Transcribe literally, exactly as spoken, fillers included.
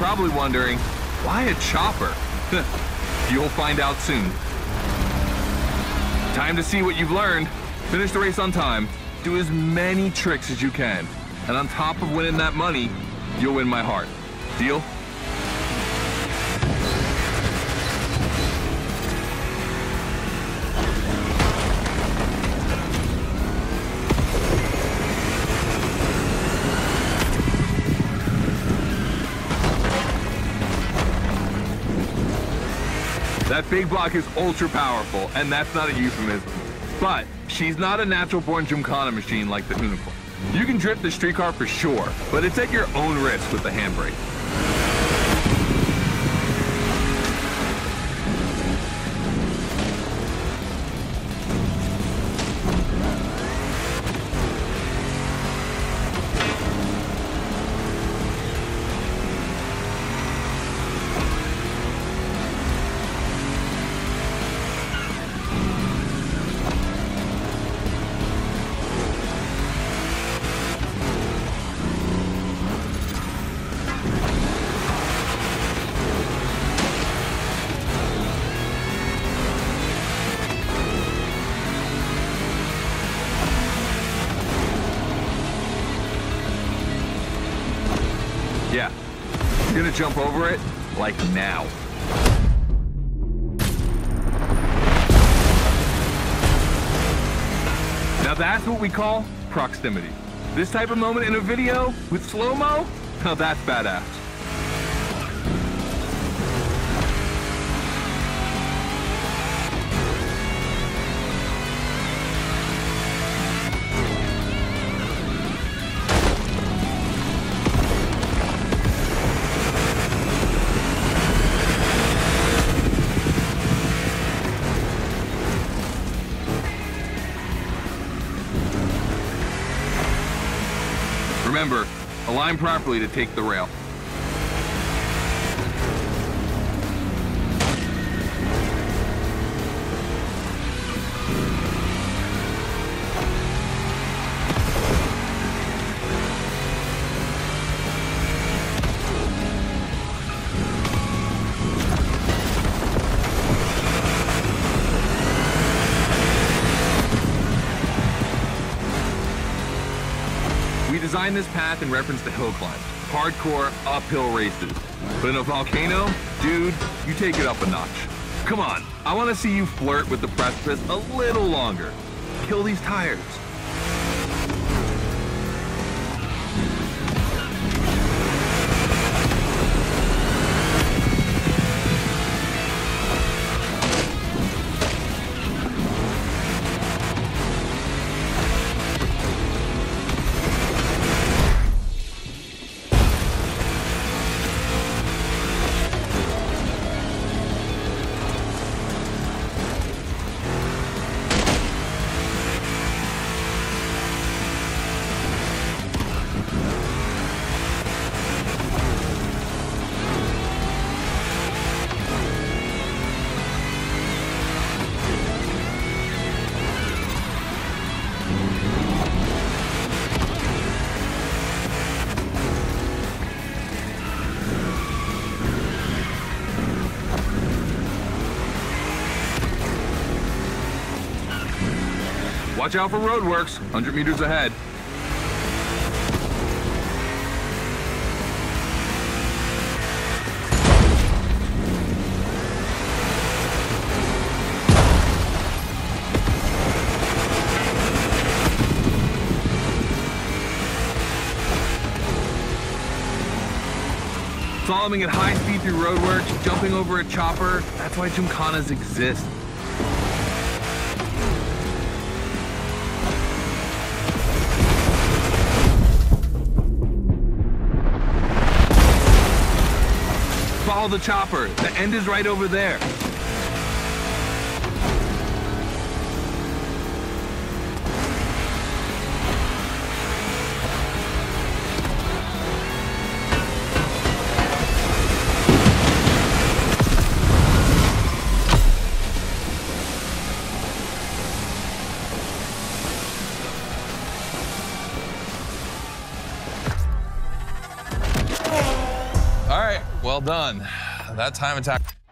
probably wondering, why a chopper? You'll find out soon. Time to see what you've learned. Finish the race on time. Do as many tricks as you can. And on top of winning that money, you'll win my heart. Deal? That big block is ultra powerful, and that's not a euphemism. But she's not a natural-born Gymkhana machine like the Unicorn. You can drift the streetcar for sure, but it's at your own risk with the handbrake. Yeah, you're gonna jump over it, like now. Now that's what we call proximity. This type of moment in a video with slow-mo, now that's badass. Remember, align properly to take the rail. We designed this path in reference to hill climbs, hardcore uphill races. But in a volcano, dude, you take it up a notch. Come on, I want to see you flirt with the precipice a little longer. Kill these tires. Watch out for roadworks, one hundred meters ahead. Slaloming at high speed through roadworks, jumping over a chopper, that's why Gymkhanas exist. Follow the chopper. The end is right over there. All right. Well done. That time attack